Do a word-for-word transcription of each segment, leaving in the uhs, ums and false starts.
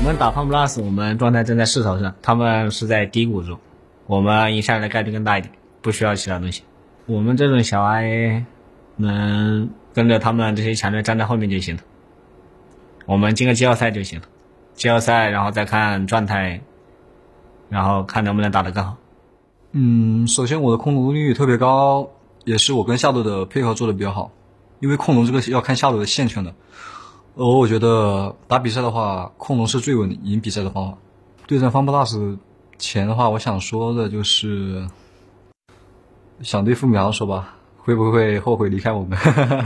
们打胖 plus， 我们状态正在势头上，他们是在低谷中，我们赢下来的概率更大一点，不需要其他东西。我们这种小 I A 能跟着他们这些强队站在后面就行了，我们进个季后赛就行了，季后赛然后再看状态，然后看能不能打得更好。 嗯，首先我的控龙率特别高，也是我跟下路的配合做的比较好，因为控龙这个要看下路的线圈的。而我觉得打比赛的话，控龙是最稳赢比赛的方法。对战方 plus 前的话，我想说的就是想对付米航说吧，会不会后悔离开我们？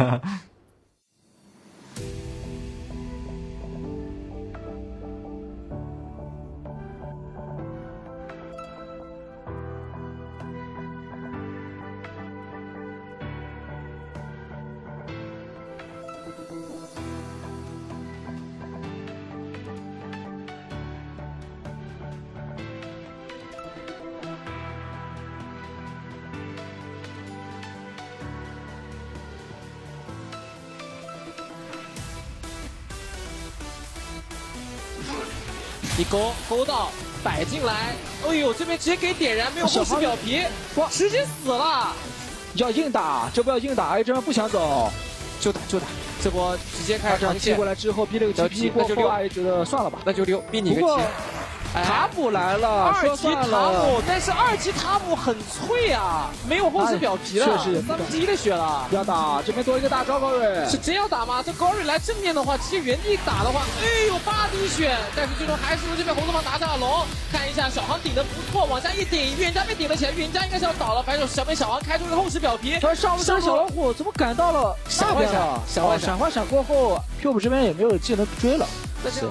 一勾勾到摆进来，哎呦，这边直接给点燃，没有后视表皮，哇，直接死了！ 要硬打，这波要硬打，哎，这边不想走， 就打就打，这波直接开始长线过来之后逼了个 T P 过后，哎，觉得算了吧， 那就溜，逼你一个题。 塔姆来了， 二级塔姆，但是二级塔姆很脆啊，没有后视表皮了， 确实三分之一的血了。 要打，这边多一个大招高瑞， 是真要打吗？这高瑞来正面的话，直接原地打的话，哎呦八滴血，但是最终还是由这边红色方拿下了龙。看一下小航顶的不错，往下一顶，预言家被顶了起来，预言家应该是要倒了，反正小被小航开出一个后视表皮。 他上路这小老虎怎么赶到了闪幻闪？闪幻闪幻闪过后 ，Cube 这边也没有技能追了， 是。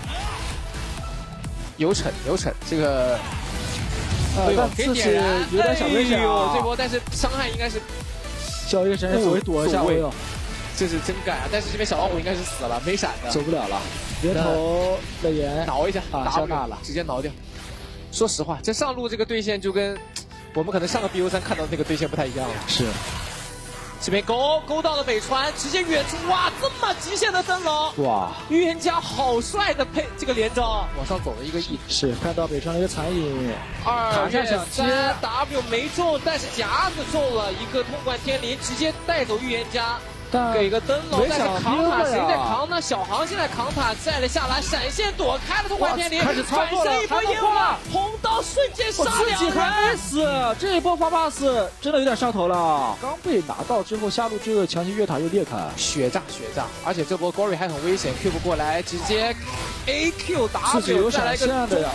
有惩有惩，这个， 呃，但刺激有点小危险啊！这波但是伤害应该是， 小一个神稍微躲一下，哎呦， 这是真干啊！但是这边小老虎应该是死了，没闪的， 走不了了。人头的岩挠一下啊，消大了， 直接挠掉。说实话，这上路这个对线就跟我们可能上个 B O 三看到的那个对线不太一样了。 是。 这边勾勾到了北川，直接远处，哇，这么极限的灯笼， 哇！ 预言家好帅的配这个连招，往上走了一个 E， 是看到北川的一个残影， 二月三 W 没中，但是夹子中了一个通关天灵，直接带走预言家。给个灯笼，但是扛塔谁在扛呢？小航现在扛塔摘了下来，闪现躲开了通关天灵， 开始操作了， 一波烟花，红刀瞬间杀两人， 还没死，这一波发 pass 真的有点上头了。刚被拿到之后，下路这个强行越塔又裂开， 血炸血炸，而且这波 Gory 还很危险 ，Q 不过来，直接 A Q W 再来一个的呀，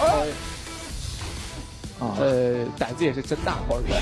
啊，呃，胆子也是真大 ，Gory。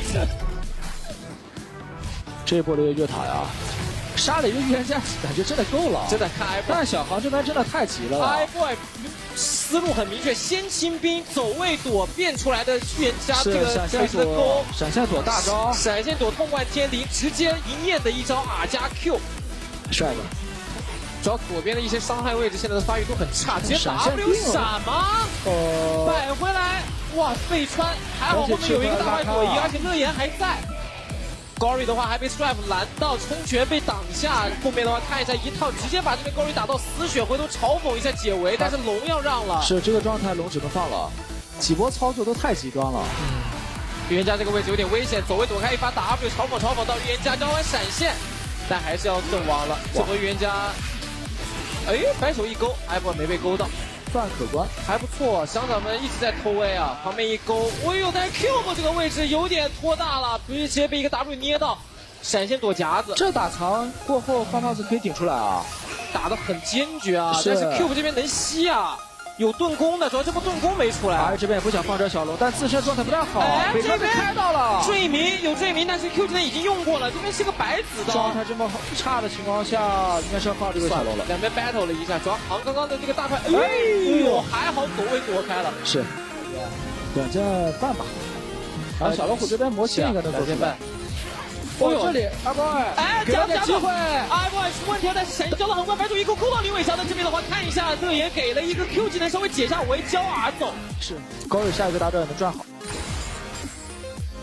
这一波的一个越塔呀。杀了一个预言家，感觉真的够了， 真的看 i boy， 但小航这边真的太急了 ，i boy 思路很明确，先清兵走位躲变出来的预言家，这个闪现躲，闪现躲大招， 闪现躲痛贯天灵，直接一念的一招 R 加 Q， 帅的。 主要左边的一些伤害位置现在的发育都很差，直接 W 闪吗？ 哦， 摆回来，哇，贝川还好后面有一个大外躲移，而且乐言还在。Gory 的话还被 Strife 拦到，冲拳被挡下。后面的话看一下一套，直接把这边 Gory 打到死血，回头嘲讽一下解围，但是龙要让了。 是这个状态，龙只能放了。几波操作都太极端了。 预言家这个位置有点危险，走位躲开一发 W 嘲讽嘲讽到预言家交完闪现，但还是要阵亡了。这波预言家，哎，反手一勾，艾波没被勾到。 算可观， 还不错。乡长们一直在偷 A 啊，旁边一勾，哎呦，但是 Cube 这个位置有点拖大了，直接被一个 W 捏到，闪现躲夹子。 这打藏过后，发 pass 可以顶出来啊， 打得很坚决啊，但是 Cube 这边能吸啊。有盾弓的，主要这波盾弓没出来。 哎，这边也不想放这小龙，但自身状态不太好。 哎，这边开到了坠迷，有坠迷，但是 Q 技能已经用过了，这边是个白子刀。 状态这么差的情况下，应该是要放这个小龙了。 两边 battle 了一下，主要航刚刚的这个大块，哎呦，还好走位躲开了。 是，两件半吧。然后小老虎这边魔器应该能走出来。哦，这里阿 boy， 哎， 给他点机会， 阿 boy 出问题了，但是闪现交的很快，白主一勾勾到李伟翔的这边的话，看一下乐言给了一个 Q 技能稍微解下围交 R 走， 是高瑞下一个大招也能赚好。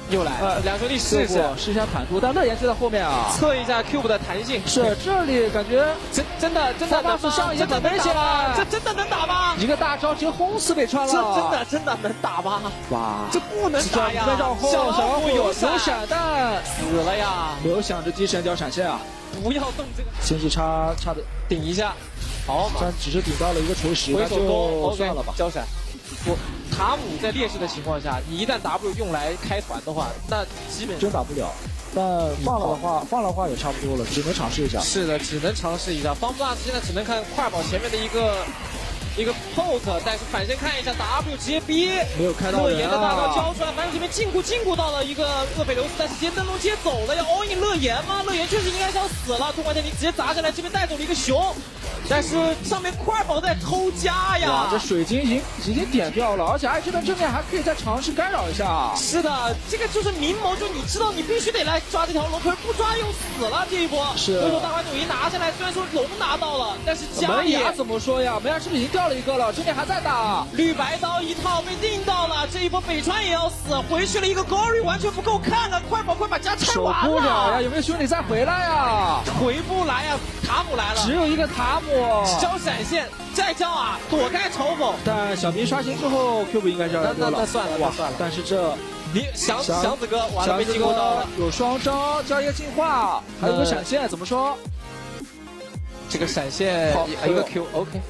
又来， 呃， 两兄弟试试试一下坦途，但乐言就在后面啊， 测一下 Cube 的弹性。 是这里感觉真真的真的能吗？ 上一真的能打吗？这真的能打吗？ 一个大招直接轰死北川了， 这真的真的能打吗？ 哇， 这不能打呀！ 小老虎有闪弹， 死了呀！ 刘翔这击神交闪现啊！ 不要动这个， 经济差差的顶一下，好， 但只是顶到了一个锤石， 回手攻， 算了吧。 交闪，我塔姆在劣势的情况下，你一旦 W 用来开团的话，那基本真打不了。但放了的话，放了的话也差不多了，只能尝试一下。 是的，只能尝试一下。方 plus 现在只能看快宝前面的一个一个 poke， 但是反身看一下 W 直接逼， 没有开到乐言的大招交出来，反正这边禁锢禁锢到了一个厄斐琉斯，但是直接灯笼接走了，要 all in 乐言吗？乐言确实应该是要死了，中环天庭直接砸下来，这边带走了一个熊。但是上面快宝在偷家呀！ 哇，这水晶已经已经点掉了，而且爱这边正面还可以再尝试干扰一下。 是的，这个就是明谋，就你知道你必须得来抓这条龙，可是不抓又死了这一波。 是。 回头大环九一拿下来，虽然说龙拿到了，但是家也门牙怎么说呀？门牙是不是已经掉了一个了？这边还在打。 绿白刀一套被定到了，这一波北川也要死，回去了一个 Gory 完全不够看了，快宝快把家拆完了。 守不了呀，有没有兄弟再回来呀？ 回不来呀，塔姆来了， 只有一个塔姆。 交闪现，再交啊，躲开嘲讽。 但小明刷新之后 ，Q 应该是要来那那那算了，那算了。 但是这你祥祥子哥完了被禁锢到了， 有双招加一个进化，还有个闪现，怎么说？ 这个闪现一个 Q，OK。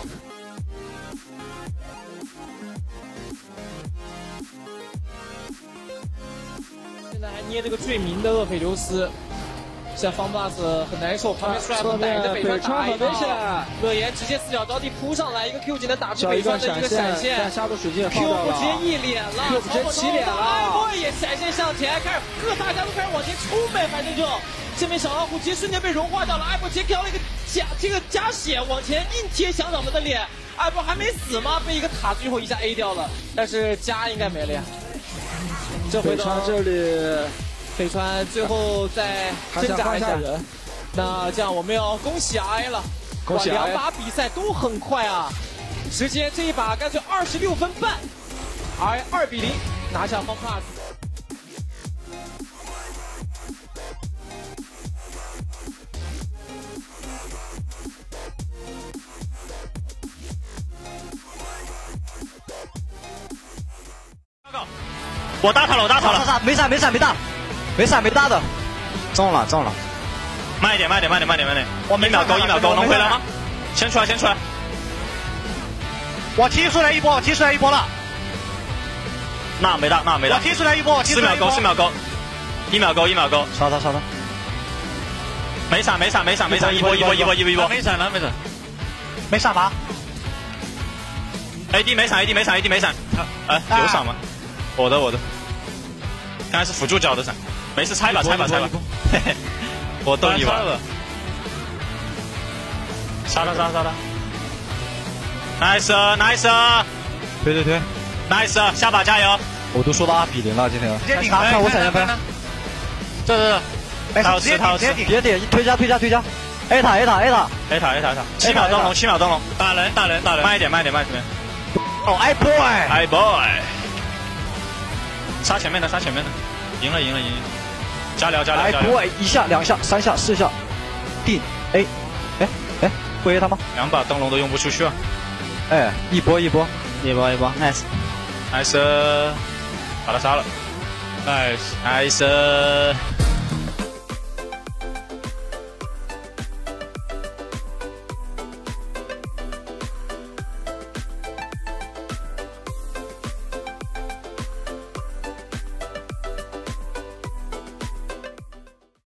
现在还捏这个罪名的厄斐琉斯。现在方 plus 很难受，旁边 Stripe 逮着北川打一个，乐言直接四脚着地扑上来，一个 Q 技能打出北川的一个闪现 ，Q 不直接一脸了 ，Q 直接起脸了 ，iBoy 也闪现向前，开始各大家都开始往前冲呗，反正就这边小老虎直接瞬间被融化掉了 ，iBoy 直接挑了一个加这个加血往前硬贴响掌门的脸 ，iBoy 还没死吗？被一个塔最后一下 A 掉了，但是加应该没了呀。这回川这里。 北川最后再挣扎一下，那这样我们要恭喜 I 了， 恭喜 I！两把比赛都很快啊，直接这一把干脆二十六分半 ，I 二比零拿下方 plus。 我打他了，我打他了， 没闪没闪没大。没闪没大的，中了中了， 慢一点慢一点慢一点慢一点慢一点，我一秒勾一秒勾，能回来吗？先出来先出来， 我踢出来一波，我踢出来一波了， 那没大那没大， 我踢出来一波， 四秒勾四秒勾，一秒勾一秒勾， 刷他刷他， 没闪没闪没闪没闪，一波一波一波一波一波， 没闪了没闪，没闪吗 ？A D 没闪 A D 没闪 A D 没闪，哎有闪吗？我的我的，刚才是辅助角的闪。没事，拆吧，拆吧，拆吧。嘿嘿，我逗你玩。杀他，杀他，杀他。nice nice， 对对对 ，nice， 下把加油。 我都说到二比零了，今天。直接顶，看我闪现分。这这这， 他要吃，他要吃。 别顶，推加推加推加。A 塔 A 塔 A 塔 A 塔 A 塔 A 塔。七秒灯笼，七秒灯笼。打人打人打人。慢一点慢一点慢一点。 哦 ，I boy I boy。杀前面的，杀前面的。赢了赢了赢了。加疗加疗加疗！ 一下两下三下四下，定 A， 哎哎，不 A 他吗？ 两把灯笼都用不出去啊！ 哎，一波一波，一波一波 ，nice nice， 把他杀了 ，nice nice。